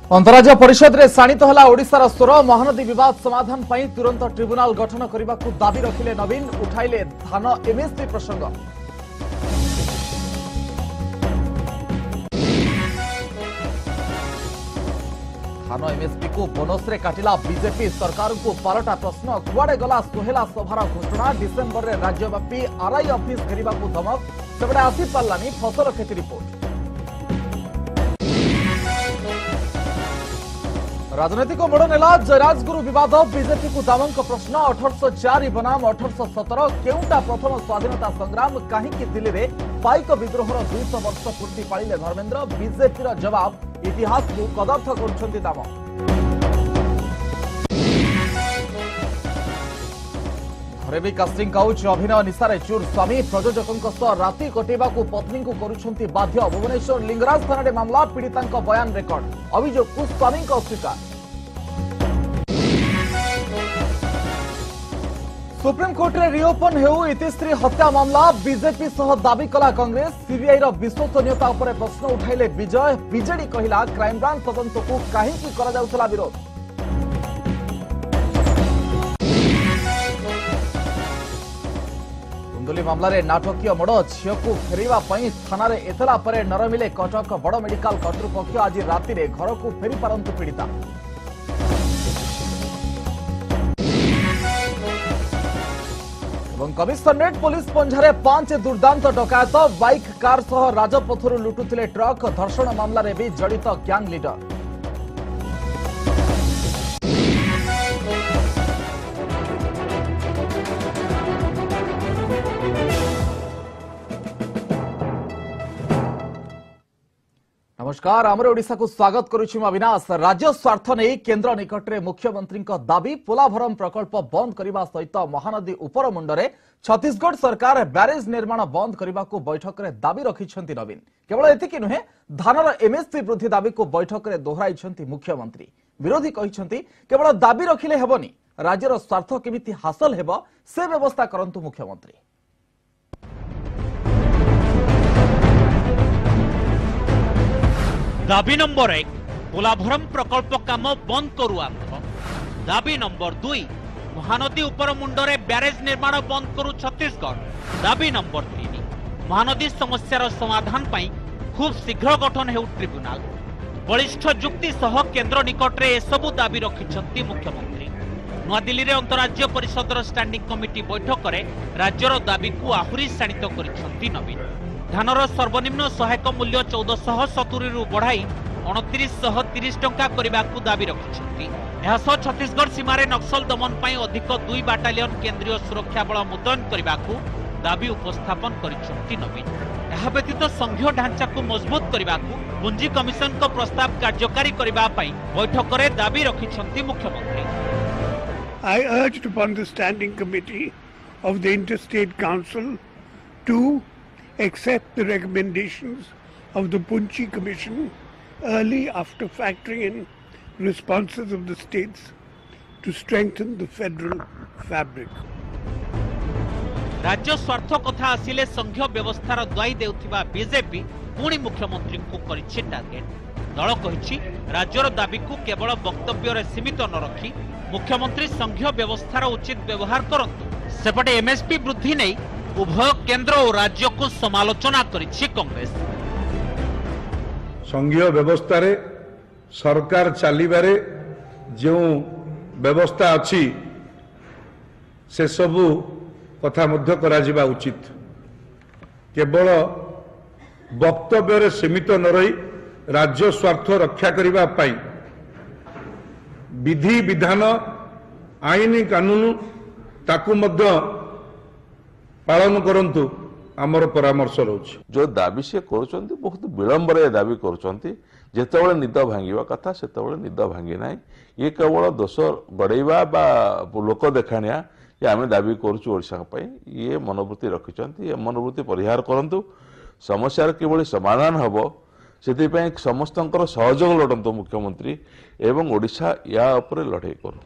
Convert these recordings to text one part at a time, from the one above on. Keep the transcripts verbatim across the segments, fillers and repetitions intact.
अंतराज्य परिषद रे शाणित होला ओडिशार स्वर महानदी विवाद समाधान पई तुरंत ट्रिब्यूनाल गठन करने को दाबी रखिले नवीन उठाइले धान एमएसपी प्रसंग। धान एमएसपी को बोनस रे काटिला बीजेपी सरकार को पालटा प्रश्न कुआडे गला सोहेला सभार घोषणा डिसेम्बर रे राज्यव्यापी आरआई ऑफिस घेरिबा को धमक सेबडे आसी पारलानी फसल क्षति रिपोर्ट। राजनीतिक मोड़ नेला जयराजगुरु विवाद बीजेपी को दामक प्रश्न अठरश चार बनाम अठरश सतर केउटा प्रथम स्वाधीनता संग्राम कहीं दिल्ली में पाइक विद्रोहर दुईश वर्ष पूर्ति पालिले धर्मेन्द्र बीजेपी जवाब इतिहास को कदर्थ करुछंती दाम। घरे भी कास्टिंग काउच अभिनय निशारे चूर स्वामी प्रयोजकों सह राति कटेबा को पत्नी को करुछंती बाध्य भुवनेश्वर लिंगराज थाना मामला पीड़िता बयान रेकर्ड अभियोग को स्वामी अस्वीकार। सुप्रीम कोर्ट रे रिओपन हेउ इतिश्री हत्या मामला बीजेपी सह दाबी कला कांग्रेस सीबीआई रो विश्वसनीयता उपर प्रश्न उठाइले विजय बीजेडी कहिला क्राइमब्रांच तदंत को काहेकि करा जाउतला विरोध। कुंडली मामला रे नाटकीय मोड़ झील को फेरवा थाना रे एतला परे नरमिले कटक बड़ मेडिकल कर्तृपक्ष आज राति रे घर को फेरी पारंतु पीड़िता। कमिशनरेट पुलिस पंझारे पांच दुर्दांत डकायत बाइक कार सह राजपथरु लुटुथिले ट्रक धर्षण मामला रे भी जड़ित गैंग लीडर। नमस्कार आमर ओडिशा को स्वागत करुछि अविनाश। राज्य स्वार्थ नहीं केंद्र निकट में मुख्यमंत्री दाबी पोलाभरम प्रकल्प बंद करने सहित महानदी उपर मुंडरे छत्तीसगढ़ सरकार ब्यारेज निर्माण बंद करने को बैठक में दाबी रखिछंती नवीन। केवल एतिकी नुहे धानर एमएसपी वृद्धि दाबी को बैठक में दोहराइछंती मुख्यमंत्री। विरोधी कहिछंती केवल दाबी रखिले हेबनी राज्यर स्वार्थ केमिति हासिल हेब से व्यवस्था करंतु मुख्यमंत्री। दाबी नंबर एक पोलाभरम प्रकल्प काम बंद करू आंध्र। दाबी नंबर दुई महानदी उपर मुंडरे ब्यारेज निर्माण बंद करू छत्तीसगढ़। दाबी नंबर तीन महानदी समस्यार समाधान पाई खूब शीघ्र गठन हेउ ट्रिब्यूनाल। बलिष्ठ जुक्ति सह केंद्र निकट रे एसबु दाबी रखिछंती मुख्यमंत्री। नवादिल्ली रे अंतराज्य परिषदर स्टैंडिंग कमिटी बैठक रे राज्यर दाबी को आहुरी शाणित करिछंती नवीन। धानर सर्वनिम्न सहायक मूल्य चौदह सतुरी रु बढ़ाई अणतीस तीस टंका करने को दाबी रखिछंती। छत्तीसगढ़ सीमार नक्सल दमन पर अधिक दुई बाटालियन केंद्रीय सुरक्षा बल मुतयन करने को दाबी उपस्थापन करिछंती नवीन। यह व्यतीत संघीय ढांचा को मजबूत करने को पुंजी कमिशन को प्रस्ताव कार्यकारी करने बैठक में दाबी रखिछंती मुख्यमंत्री। I urged upon the standing committee of the Interstate Council to accept the recommendations of the Punchi Commission early after factoring in responses of the states to strengthen the federal fabric. राज्य स्वार्थ कथा आसिले संघीय व्यवस्थार द्वाई देउथिबा BJP पुणी मुख्यमंत्री को करिछि target. दल कहिछि राज्यर दाबी को केवल वक्तव्य रे सीमित न रखी मुख्यमंत्री संघीय व्यवस्थार उचित व्यवहार करंतु। सेपटे एमएसपी वृद्धि नहीं उभय केंद्र और राज्य को समालोचना करिछि कांग्रेस। संघीय व्यवस्था रे सरकार चलीबारे जो व्यवस्था अच्छी से सबू कथा मध्य करा जिबा उचित। केवल वक्तव्य रे सीमित न रही राज्य स्वार्थ रक्षा करिबा पाई विधि विधान आईन कानून ताकू मध्य पालन करंतु आमर परामर्श रोच। जो दाबी से करुचंती बहुत विलंब रे दाबी करुचंती। जेतेबेले निद भांगिबा कथा सेतेबेले निद भांगी नाही। ये केवल दोष गड़ेबा बा लोक देखाणिया ये आमे दाबी करूछु ओडिशा पई ये मनोवृत्ति रखिचंती। ये मनोवृत्ति परिहार करंतु समस्यार केवल समाधान हबो सेति पई समस्तंकर सहयोग लडंतु मुख्यमंत्री एवं ओडिशा या ऊपर लड़ाई करू।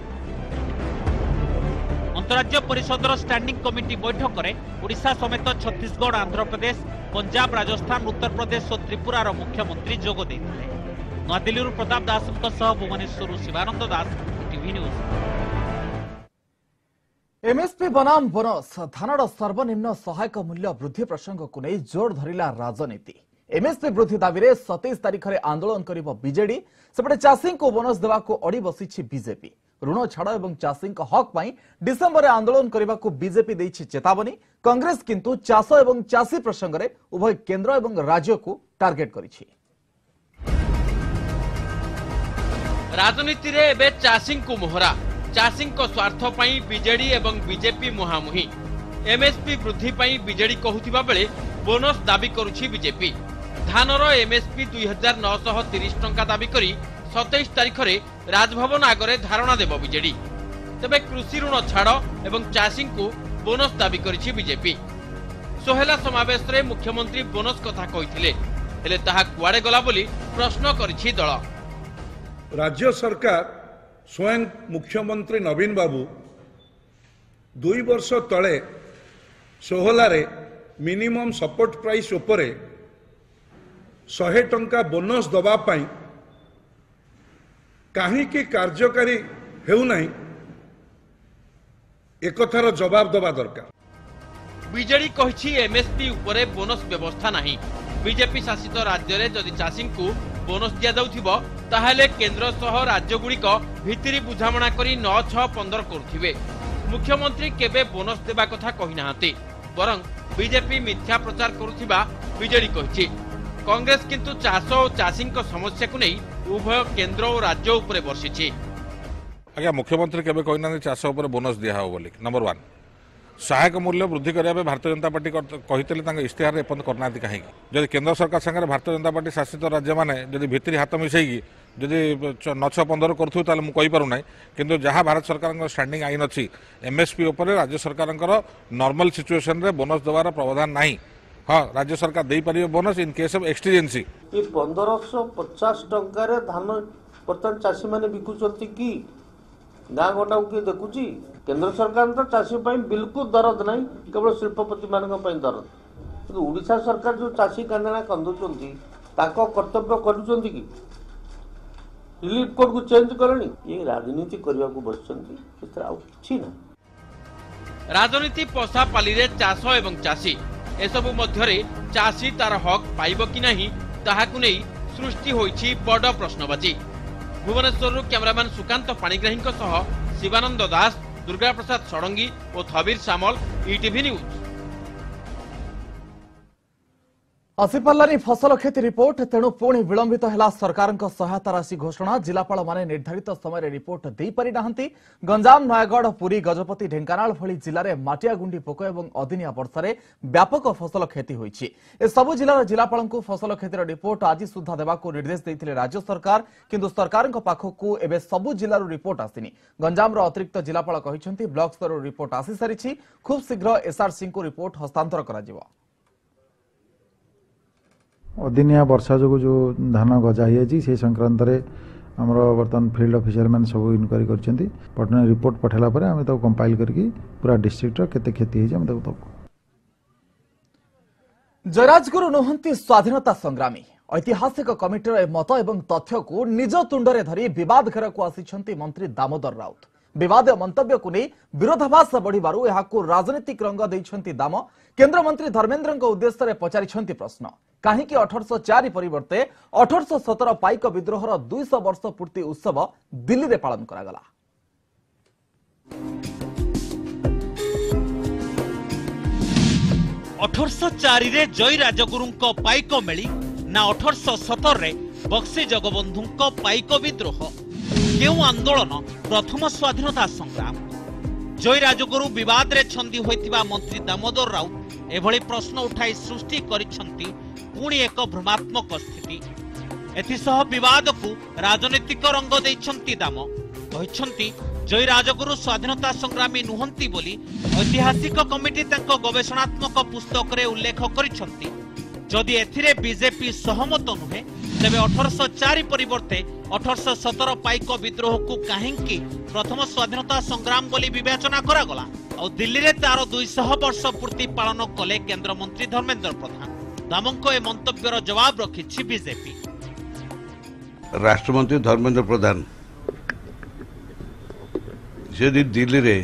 अंतराज्य परिषदर स्टैंडिंग कमिटी बैठक में ओडिशा समेत छत्तीसगढ़, आंध्र प्रदेश, पंजाब, राजस्थान, उत्तर प्रदेश और त्रिपुरार मुख्यमंत्री जोग देइथिले। नୂआदिल्ली Pratap Das Bhubaneswar Shivananda Das TV news. MSP बनाम बोनस धानर सर्वनिम्न सहायक मूल्य वृद्धि प्रसंग को नहीं जोर धरिला राजनीति। एमएसपी वृद्धि दाबी में सतैश तारिख में आंदोलन करिबो बीजेडी सेपटे चाषी को बोनस देवा को अड़ी बसी बीजेपी। ऋण छाड़ और चाषी हक पर डिसेम्बर में आंदोलन करने को बीजेपी देछि चेतावनी। कांग्रेस किंतु चाष और चाषी प्रसंग में उभय केंद्र और राज्य को टार्गेट करिछि। राजनीति रे एबे चाषी को मोहरा चाषी स्वार्थ पई बीजेडी एवं बीजेपी मुहामुही। एमएसपी वृद्धि पई बीजेडी कहूथिबा बेले बोनस दाबी करुछि बीजेपी। धानर एमएसपी दुई हजार नौश तीस टंका दाबी करी सतैश तारिख में राजभवन आगरे धारणा देव बीजेडी। तेबे कृषि ऋण छाड़ एवं चाषी को बोनस दाबी करिछि बीजेपी। सोहेला समावेश रे मुख्यमंत्री बोनस कथा कहिथिले हेले ताहा कुआडे गला बोली प्रश्न करिछि दल। राज्य सरकार स्वयं मुख्यमंत्री नवीन बाबू दुई वर्ष तले सोहलारे मिनिमम सपोर्ट प्राइस उपरे सौ टंका बोनस दबा पाई कहीं कार्यकारी हेउनाई एकथार जवाब दबा दरकार। बीजेडी कहिछि एमएसपी उपरे बोनस व्यवस्था नहीं। बीजेपी शासित राज्य रे जदि चाषी को बोनस दिया जाउथिबो ताहाले केंद्र सह राज्य गुड़िक भितरी बुझामणा करी नौ छह पंदर करुथिबे। मुख्यमंत्री केबे बोनस देबा कथा कहि नाहांती बरं बीजेपी मिथ्या प्रचार करुथिबा बीजेडी कहिछि। कांग्रेस किंतु चाष और चाषी समस्या को नहीं उभय केंद्र और राज्य उपरे बर्षिछि। आज्ञा मुख्यमंत्री केबे कहिनांती चाष उपर बोनस दिया हो बोली। नंबर वन सहायक मूल्य वृद्धि करने भारतीय जनता पार्टी कहते इश्तेहार एपर्त करना कहीं जब केंद्र सरकार सागर भारतीय जनता पार्टी शासित राज्य मैंने जब भितरी हाथ मिसेगी जदि नौ छह पंदर करूँ मुझे किंतु जहाँ भारत सरकार स्टैंडिंग आईन अच्छी एमएसपी उपर राज्य सरकार नॉर्मल सिचुएशन रे बोनस देवार प्रावधान नहीं। हाँ राज्य सरकार दे पारे bonus in case of exigency. पंद्रह सौ पचास टंकार धान बर्तमान चाषी मैंने बिकुचंती कि गाँ गंडा किए देखुची। केंद्र सरकार तो चाषी बिल्कुल दरद नहीं केवल शिल्पपति मान दरद कि ओडिशा सरकार जो चाषी कांदना कंदुचंती ताको कर्तव्य करुचंती कि रिलीफ कोड को चेंज करनी ये राजनीति करने को बसचंती आउ किछि ना। राजनीति पशा पाली रे चाष एवं चाषी एसबु मध्यरे चाषी तार हक पाइब कि नहीं ताहाकु नै सृष्टि होइछि बड़ प्रश्नबाची। भुवनेश्वर कैमरामैन सुकांत पाणिग्राही सह शिवानंद दास, दुर्गा प्रसाद षडंगी और थबीर सामल, ईटीवी न्यूज। आसीपारानी फसल क्षति रिपोर्ट तेणु पुणी विलंबित है सरकार सहायता राशि घोषणा। जिलापाल माने निर्धारित समय रिपोर्ट दे पारि नाहंती। गंजाम, नयगढ़, पुरी, गजपति, ढेंकानाल भली जिले में माटियागुंडी पोक और अदिनिया वर्षा व्यापक फसल क्षति होइछि। ए सबु जिलार जिलापाल फसल क्षतिर रिपोर्ट आज सुधा देवाक निर्देश देइथिले राज्य सरकार किंतु सरकार पाखकु एबे सबु जिलार रिपोर्ट आसिनी। गंजाम अतिरिक्त जिलापाल कहिसेंती ब्लॉक स्तर रिपोर्ट आसी सारिछि, खूब शीघ्र एसआरसी को रिपोर्ट हस्तांतर कराजिवो। अदिनिया वर्षा जो जो धान गजा हो संक्रांत आमर बर्तमान फील्ड ऑफिसर मैंने सब इनक्वारी कर रिपोर्ट पठेला पर आम कंपाइल करके पूरा डिस्ट्रिक्ट केते क्षति होती। जयराजगुरु नुहंती स्वाधीनता संग्रामी। ऐतिहासिक कमिटीर मत एवं तथ्य को निज तुंडरे धरी विवाद घेर को आसिछंती मंत्री दामोदर राउत। विवाद मंतव्य को नहीं विरोधाभास बढ़िबारु एहाकु राजनीतिक रंग दैछंती दाम। केंद्र मंत्री धर्मेंद्र उद्देश्य रे पचारिछंती प्रश्न काहीकि अठारह चार परिवर्ते अठारह सतर पाइक विद्रोहर दुई सौ वर्ष पूर्ति उत्सव दिल्ली रे पालन करागला। अठारह चार रे जय राजगुरुंको पाइक मेली ना अठारह सतर रे बक्सी जगबंधुंको पाइक विद्रोह केउ आंदोलन प्रथम स्वाधीनता संग्राम। जय राजगुरु विवाद रे छंदी होइतिबा मंत्री दामोदर राउत एभली प्रश्न उठाई सृष्टि करिसंती पुणी एक भ्रमात्मक स्थिति। एथिसह विवाद को राजनीतिक रंग दैछंती दाम। कहिसंती जय राजगुरु स्वाधीनता संग्रामी नुहंती बोली ऐतिहासिक कमिटी तांको गवेषणात्मक पुस्तक रे उल्लेख करिसंती। जदि एथिरे बीजेपी सहमत नुहे तेबे अठारह चार परिवर्ते अठारह सतर पाइक विद्रोह को काहेकि प्रथम स्वाधीनता संग्राम बोली विवेचना करागला और दिल्ली रे तार दुई सौ वर्ष पूर्ति पालन कले केंद्र मंत्री धर्मेंद्र प्रधान। दामंको ए मंतव्यर जवाब रखिछि बीजेपी। राष्ट्रमंत्री धर्मेंद्र प्रधान से दिल्ली रे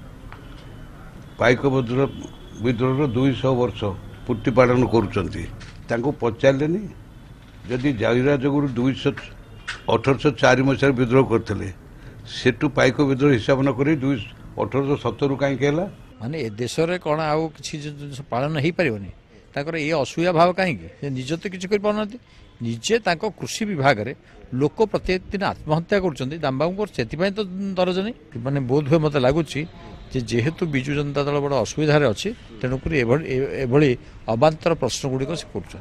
पाइक विद्रोह दुई सौ वर्ष पूर्ति पालन करुँच पचारे जदि जयराजगुरु दुईश अठरश चार मसीह विद्रोह करते सेठू पाइक विद्रोह हिसाब न कर दुई अठरश सत्तर कहीं माने ए देश रे कौन आउ किसी पालन हो पारनि ताकर ये असुविधा भाव कहीं निज तो किसी कर पारना निजे कृषि विभाग रे लोक प्रत्येक दिन आत्महत्या कर दामबाबू से तो दरज नहीं माने बोध हुए मत लगुच जेहेतु विजु जनता दल बड़ असुविधा अच्छी तेणुक अबांतर प्रश्न गुड़िक से कर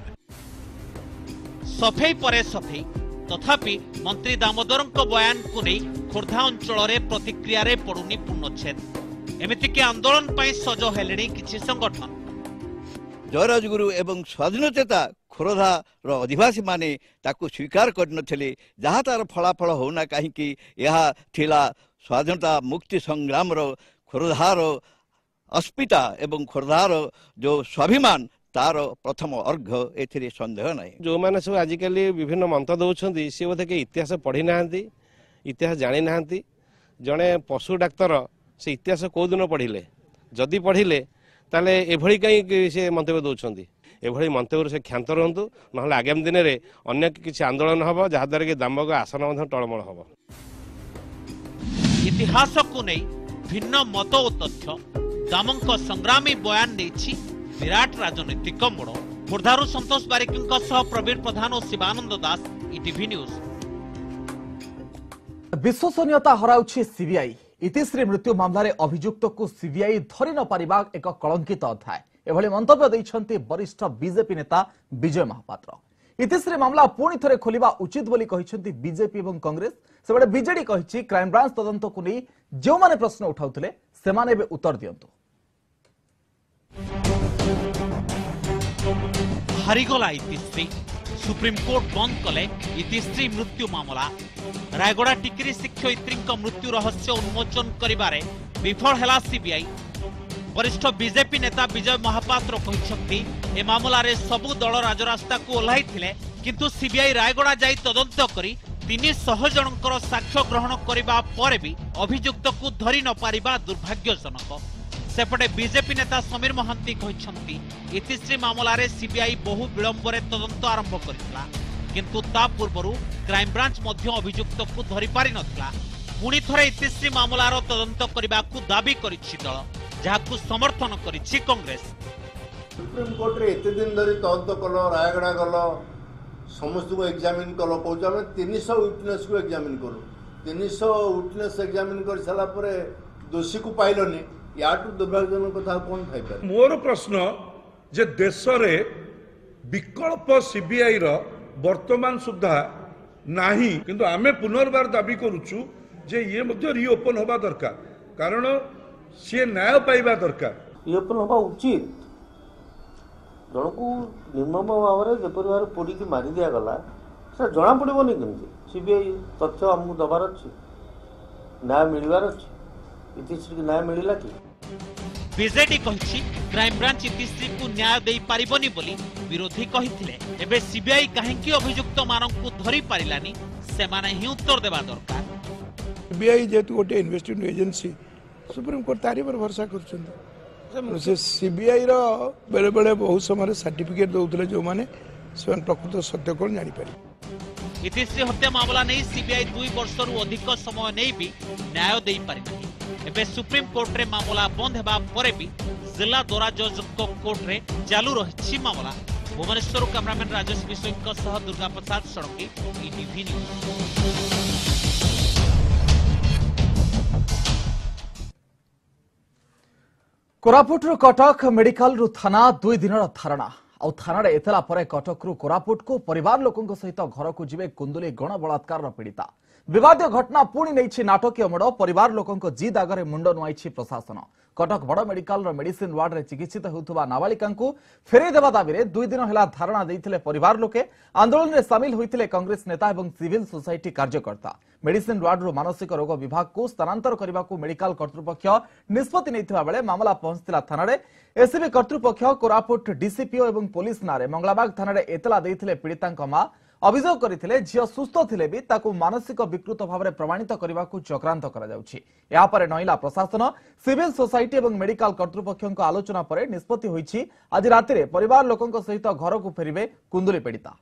सफेई परे सफेई तथापि मंत्री दामोदर बयान को नहीं खोर्धा अंचल प्रतिक्रिया रे पड़ुनी पूर्णछेद एमितिक आंदोलन पर सज हेले किसी संगठन जयराजगुरु एवं स्वाधीनचेता खोरधा अधिवासी माने ताकू स्वीकार करनथिले जहाँ तार फलाफल होना कहीं यह थिला स्वाधीनता मुक्ति संग्राम रो खोरधार अस्मिता एवं खोरधार जो स्वाभिमान तार प्रथम अर्घ ए सन्देह ना जो मैंने सब आजिकल विभिन्न मंत दौरान सी बोधे के इतिहास पढ़ी ना इतिहास जानी ना जड़े पशु डाक्तर से इतिहास कौ दिन पढ़िले जदि पढ़िले ताले एभली कहीं से मंतव्य दौरान एभली मंतव्य से क्षांत रुहतु ना आगामी दिन में अन्य किसी आंदोलन हम जहाद्वारा कि दामबाबू आसन टलमल हम इतिहास को नहीं भिन्न मत और तथ्य दामंक संग्रामी बयान नहीं विराट राजनीतिक मोड़ खोर्धारू संतोष बारिक प्रवीण प्रधान और शिवानंद दास ईटीवी न्यूज। विश्वसनीयता हराउछि सीबीआई इतिश्री मृत्यु मामला अभियुक्त को सीबीआई धरी न पारिबा एक कलंकित अध्याय एभली मंतव्य दैछन्ति वरिष्ठ बीजेपी नेता विजय महापात्र। इतिश्री मामला पुणी थरे खोलिबा उचित बोली कहिसन्ति बीजेपी एवं कांग्रेस सेबडे बीजेडी कहिछि क्राइम ब्रांच तदंत को नहीं जो माने प्रश्न उठाउथिले सेमाने बे उत्तर दियंतु। हारिगला इतिश्री सुप्रीम कोर्ट बंद कले इतिश्री मृत्यु मामला रायगड़ा टिकरी शिक्षयित्री मृत्यु रहस्य उन्मोचन करिबारे विफल हैला सीबीआई। वरिष्ठ बीजेपी नेता विजय महापात्र कहते ए मामला रे सबु दल राजरास्ता को ओह्लाई थिले किंतु सीबीआई रायगड़ा जाई तदंत करी तीन सौ जनकर साक्ष्य ग्रहण करिबा परे भी अभियुक्त को धरी न पारिबा दुर्भाग्यजनक। सेपटे बीजेपी नेता समीर महांती कहते इतिश्री मामला रे सीबीआई बहु विलंबरे तदंत आरंभ करथिला किंतु ता पूर्वरु क्राइम ब्रांच मध्य अभियुक्त को धरी पारि नथिला। पुणी थरे इतिश्री मामलार तदंत करबाकू दाबी करिछि दल जहाकू समर्थन करिछि कांग्रेस। सुप्रीम कोर्ट रे एते दिन धरी तदंत कलो रायगड़ा गलो समस्त को एग्जामिन कलो कहूँ आम तीन सौ विटनेस को एग्जामिन कलु तीन सौ विटनेस एग्जामिन कर सारा परे दोषी को पाइलनी याटू दुर्भाग्यजनक कथा कौन थाइपारे। मोर प्रश्न जे देश रे विकल्प सीबीआई रो वर्तमान सुधा नाही किंतु आमे पुनर्बार दाबी करूछु जे ये मध्य रिओपन होबा दरकार कारण सी न्याय पाइबा दरकार रिओपन होबा उचित जनकू निर्मम भाव में जपर भाव पोड़ी की मारी दिया गला से जना पड़ोनी केमती सीबीआई तथ्य आमको दबार अच्छी न्याय मिलवार अच्छी इतिश्री न्याय मिलला कि बीजेडी कहिछि क्राइम ब्रांच इतिश्री को न्याय देई पारिबनी बोली विरोधी कहिथिले एबे सीबीआई काहेकि अभियुक्त माननकु धरि पारिलानी से माने ही उत्तर देबा दरकार। सीबीआई जेतु गोटे इन्वेस्टिगेटिव एजेंसी सुप्रीम कोर्ट तारी पर भरोसा करछन से सीबीआई रो बेले बेले बहुत समय सर्टिफिकेट दउतले जो माने से प्रकृत सत्य कोन जानि पारि। इतिश्री हत्या मामला नहीं सीबीआई दुई वर्ष रु अधिक समय नहीं भी न्याय देई पारि नाही। एबे सुप्रीम कोर्ट रे मामला बंद हेबा परे भी जिला दौरा जज कोर्ट रे चालू रही मामला। भुवनेश्वर कैमरामैन राजेश विश्व सह दुर्गा प्रसाद सड़की ETV news. Koraput Cuttack medical रु थाना दुई दिन धारणा आउ थाना एतला परे कटक रु कोरापुट को परिवार लोकों सहित घर को जीवे कुंदुली गण बलात्कार पीड़िता विवादीय घटना पुणी नहीं नाटकीय मोड़ परिवार लोकों जिद आगे मुंड नुआई प्रशासन। कटक बड़ मेडिकल मेडिसिन वार्ड में चिकित्सित होता नाबालिका फेरई देवा दाबी दुई दिन है धारणा देते परिवार लोके आंदोलन में सामिल होते कांग्रेस नेता और सिविल सोसाइटी कार्यकर्ता। मेडिसिन वार्ड मानसिक रोग विभाग को स्थानांतर करने को मेडिकल कर्तृपक्ष निष्पत्ति नहीं बेले मामला पहुंचता थाना एसीबी कर्तृपक्ष कोरापुट डीसीपीओ और पुलिस नारे मंगलाबाग थाना एतला देते पीड़िता मां अभियोग करथिले झियो सुस्थ थिले भी ताकू मानसिक विकृत भाव में प्रमाणित करने को चक्रांत करा जाउछि। या परे नईला प्रशासन सिविल सोसाइटी और मेडिकल कर्तृपक्ष आलोचना पर निष्पत्ति होईछि। आज राति परिवार लोकों सहित घर को फेरिबे कुंदुली पीड़िता।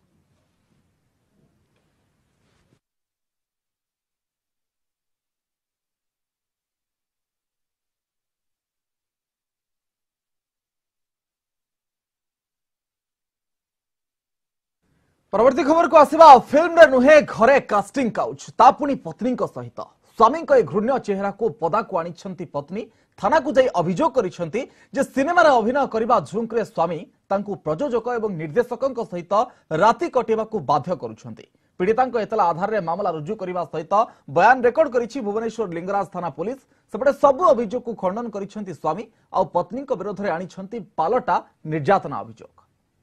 परवर्ती खबर को आसिबा फिल्म रे नुहे घरे कास्टिंग काउच तापुनी पत्नी सहित स्वामी को घृण्य चेहरा को पदा को आनी पत्नी थाना को जाई अभियोग करिसेंती जे सिनेमा रे अभिनय करबा झुंकरे स्वामी तांकु प्रयोजक एवं निर्देशक सहित राति कटेबा को बाध्य करुछंती। पीड़िता एतला आधार में मामला रुजु करने सहित बयान रेकर्ड करिछि भुवनेश्वर लिंगराज थाना पुलिस। सेपटे सबु अभियोग को खंडन करिसेंती स्वामी आ पत्नी विरोध में आनी पालटा निर्यातना अभियोग।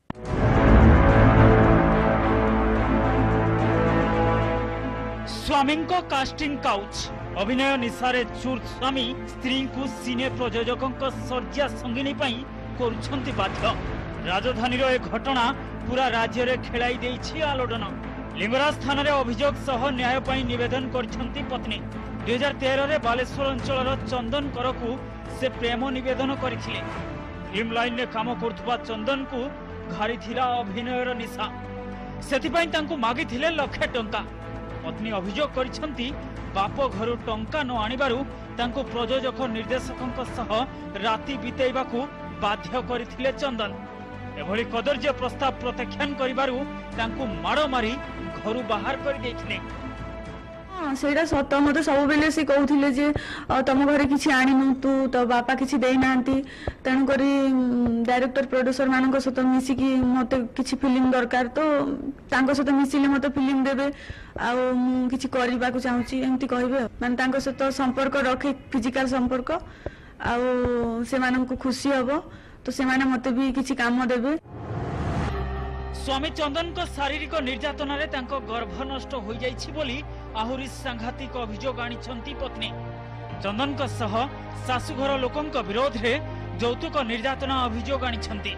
स्वामी को कास्टिंग काउच अभिनय निशारे चूर स्वामी स्त्री को सिने प्रयोजक शଯ୍ୟା संगिनी करुछंती बाध्य। राजधानी ए घटना पूरा राज्य रे खेलाई देइछि आलोड़न। लिंगराज थाना रे अभियोग सह न्याय पाई निवेदन करछंती पत्नी। दुई हजार तेरह रे बालेश्वर अंचल चंदन कर को से प्रेम निवेदन करथिले। फिल्म लाइन ने काम करथुबा चंदन को घारी थिला अभिनयर निशा सेथिपई तांको मागिथिले लक्षे टंका। पत्नी अभियोग करिसेंती बाप घर टंका न आनिबारु तांको प्रयोजक निर्देशक सह राति बितेइबाकू बाध्य करथिले चंदन। एभली कदर्य प्रस्ताव प्रत्याख्यान करिबारु तांको माड़ मारी घरु बाहर कर देथिले। सेटा सत मत सब बेले से कहूथिले जे तुम घरे किछि आनिनु तू तो बापा किछि देई नांती तेणु करी डायरेक्टर प्रोड्यूसर मानक सहित मिसिकी मते किछि फिल्म दरकार तो तांको सहित मिसिले मते फिल्म देबे आ किछि करबा को चाहूची एमती कहबे माने तांको सहित संपर्क रखे फिजिकल संपर्क आ से मानन को खुशी हबो तो से माने मते भी किछि काम देबे। स्वामी चंदन को शारीरिक निर्यातना रे तांको गर्भ नष्ट हो जाइछि बोली आहुरी सांघातिक अभियोग आनिछंती पत्नी। चंदन को सह सासुघर लोकंक विरोध रे यौतुक निर्यातना अभियोग आनिछंती।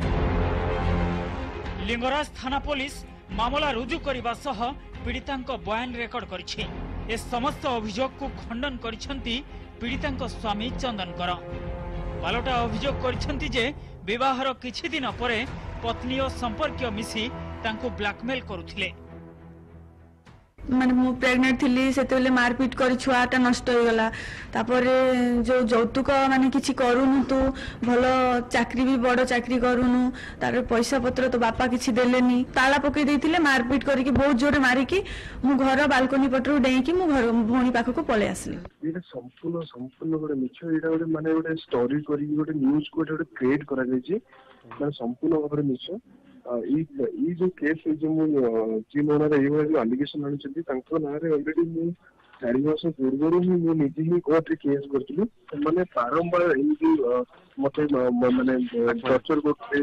लिंगराज थाना पुलिस मामला रुजु करबा सह पीड़ितांक बयान रेकर्ड करिछि। ए समस्त अभियोग को खंडन करिछंती पीड़ितांक स्वामी चंदन कर। पालटा अभियोग करिछंती जे विवाहर किछि दिन परे पत्नी और संपर्क मिसी तांको ब्लैकमेल करुथिले। माने मु प्रेग्नेंट थिली सेतेले मारपीट करी छुआटा नष्ट हो गला तापरे जो यौतुक माने किछि करूनु तू भलो चाकरी भी बड़ चाकरी करूनु तार पैसा पत्र तो बापा किछि देलेनी ताला पके देथिले मारपीट करी बहुत जोरे मारी की मु घर बालकनी पटरु डेई की मु घर भोणी पाख को पळे आसली। एटा संपूर्ण संपूर्ण गोटे मिछ एटा गोटे माने गोटे स्टोरी करी गोटे न्यूज़ को गोटे क्रिएट करा जायछि माने संपूर्ण भाबरे मिछ ई जो केस जो चीन ओनर जो आलिगेशन आनी अलरेडी मुझे चार वर्ष पूर्व ही निजे ही कोर्ट रे केस करथिलु माने बारंबार एमती मते माने टॉर्चर करथिले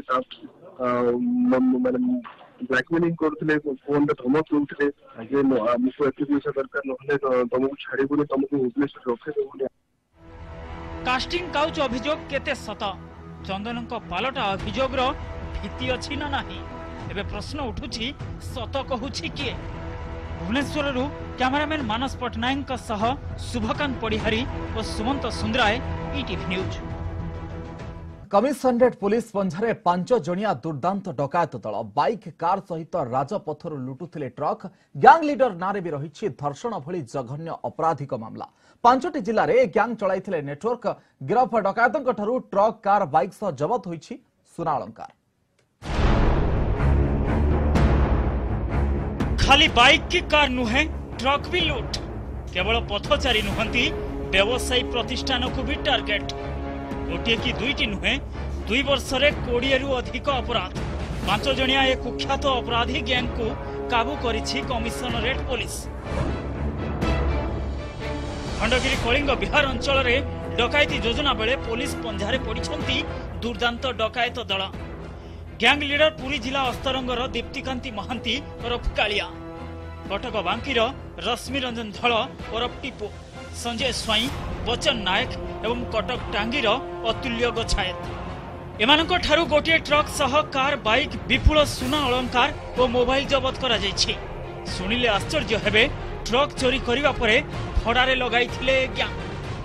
माने ब्लैकमेलिंग करथिले फोन रे धमक देउथिले जे हमको एति पैसा दरकार नहले तुमको छाड़ीबुनी तुमको भुवनेश्वर रखे देबुनी। कास्टिंग काउच अभियोग केते सत चंदन को पालटा अभियोग रो भीति अछि ना नाही एबे प्रश्न उठुछि सत कहूछि किए। भुवनेश्वर रु कैमरामैन मानस पटनायक का सह शुभकांत पड़िहारी और Sumanta Sundaray ETV news. Commissionerate police पंझारे पांच जणिया दुर्दांत डकायत दल बाइक कार सहित राजपथर लुटुथिले ट्रक ग्यांग लीडर नारे भी रही धर्षण भली जघन्य अपराधिक मामला। पांचटी जिले में ग्यांग चलाइथिले नेटवर्क गिरफ डकायतों ठारू ट्रक कार बाइक सह जबत होइछि सुना अलंकार। खाली बाइक की कार नुहे ट्रक भी लूट केवल पथचारी नुहंती व्यवसायी प्रतिष्ठान को भी टार्गेट गोटे की दुईटी नुहे दुई वर्ष रे कोड़िए रु अधिक अपराध पांच जणिया एक कुख्यात अपराधी गैंग को काबू करिछि कमिशनरेट पुलिस। खंडगिरी कलिंग बिहार अंचल रे डकायती योजना बेले पुलिस पंझारे पड़िछंती दुर्दांत डकायत दल। गैंग लीडर पुरी जिला अस्तरंगर दीप्तिकांति महांती ओरफ कालिया, कटक बांकीर रश्मि रंजन धल ओरफ टीपू, संजय स्वाई, बचन नायक एवं कटक टांगीर अतुल्य गछायत। एमानଙ୍କ ଠାରୁ ଗୋଟିଏ ଟ୍ରକ୍ ସହ କାର ବାଇକ୍ ବିପୁଳ ସୁନା ଅଳଙ୍କାର ଓ ମୋବାଇଲ ଜବତ କରାଯାଇଛି। ଶୁଣିଲେ ଆଶ୍ଚର୍ଯ୍ୟ ହେବେ, ଟ୍ରକ୍ ଚୋରି କରିବା ପରେ ଭଡ଼ାରେ ଲଗାଇଥିଲେ ଗ୍ୟାଙ୍ଗ।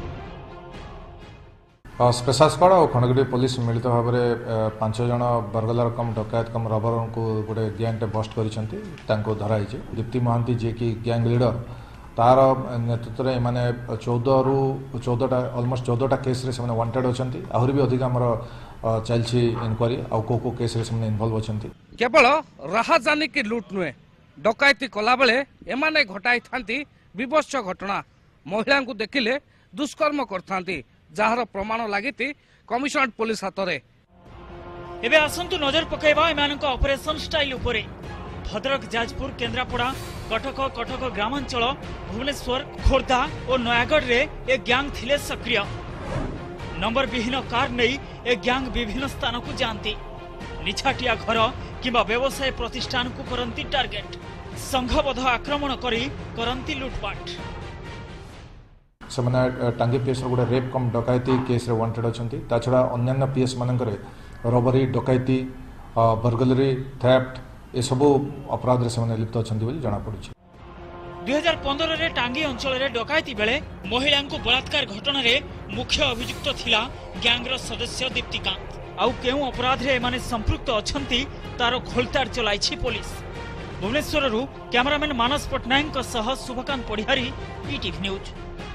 स्पेशल स्क्वाड और खंडगिरी पुलिस मिलित भाव में पांच जन बरगलार कम डकायत कम रबर को गोटे गैंग बस्ट कर धराई दीप्ति महांती जी की गैंग लीडर तार नेतृत्व में माने चौदह रु चौदहटा अलमोस्ट चौदहटा केस रे से वांटेड अच्छा आहरी भी अधिक आमर चलती इनक्वारी आ को को केस रे से इनवॉल्व अच्छा केवल राहाजानी की लुट नुहे डकायती कला बेले एमाने घटाई थांती विभत्स घटना महिला को देखिले दुष्कर्म करथांती जार प्रमाण लागिति कमिशनरेट पुलिस हाथ में। एबे आसंतु नजर पकाइबा एमानक ऑपरेशन स्टाइल उपरे। भद्रक, जाजपुर, केन्द्रापड़ा, कटक, कटक ग्रामांचल, भुवनेश्वर, खोर्धा और नयागढ़ रे ए गैंग थिले सक्रिय। नंबर विहीन कार नहीं ए गैंग विभिन्न स्थान को जानती। निछाटिया घर किंबा व्यवसाय प्रतिष्ठान को करंती टार्गेट। संघबद्ध आक्रमण करी करंती लुटपाट। से टांगी पीएस गोटे रेप कम डकायती केस रे वांटेड अच्छा ता छड़ा अन्य पीएस मानकर रबरी डकायती बर्गलरी थेफ्ट ए सबू अपराध रे से लिप्त अच्छा जना पड़ी। दुई हजार पंद्रह रे टांगी अंचल रे डकायती बेले महिला को बलात्कार घटना रे मुख्य अभियुक्त थिला गैंग रो सदस्य दीप्तिकांत। आउ केउ अपराध रे माने संपृक्त अछंती तारो खोलतार चलाइछि पुलिस। भुवनेश्वर रु कैमरामैन मानस पटनायक सह शुभकांत पढ़िहारी, ईटीवी न्यूज।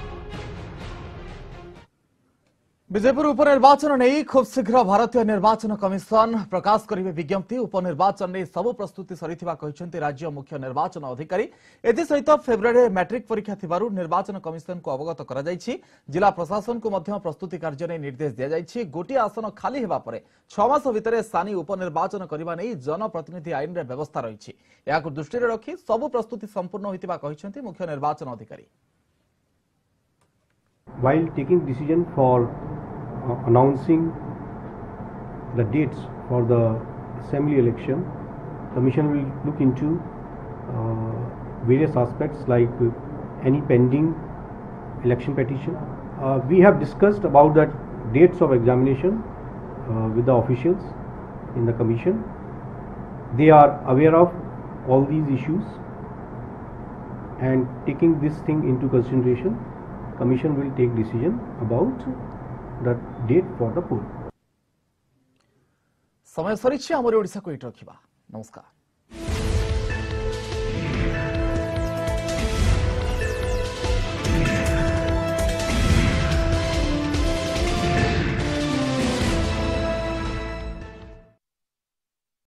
विजयपुर उपनिर्वाचन नहीं खूब शीघ्र भारतीय निर्वाचन कमिशन प्रकाश करेंगे विज्ञप्ति। उपनिर्वाचन नहीं सबु प्रस्तुति सरीथिबा कहिसेंती राज्य मुख्य निर्वाचन अधिकारी। एथि सहित फेब्रुआरी मैट्रिक परीक्षा थिबारु निर्वाचन कमिशन को अवगत करा जायछि। जिला प्रशासन को मध्य प्रस्तुति कार्य नै निर्देश दिया जायछि। गोटी आसन खाली हेबा परे छह मास भितरे स्थानीय उपनिर्वाचन करबा नै जनप्रतिनिधि आईन रे व्यवस्था रहिछि। याकु दृष्टि रे रखि सबु प्रस्तुति संपूर्ण होइतिबा कहिसेंती मुख्य निर्वाचन अधिकारी। While taking decision for uh, announcing the dates for the assembly election, Commission will look into uh, various aspects like uh, any pending election petition. Uh, we have discussed about the dates of examination uh, with the officials in the Commission. They are aware of all these issues, and taking this thing into consideration, Commission will take decision about the date for the poll. समय सरीछि आमर ओडिसा को it रखिबा। नमस्कार।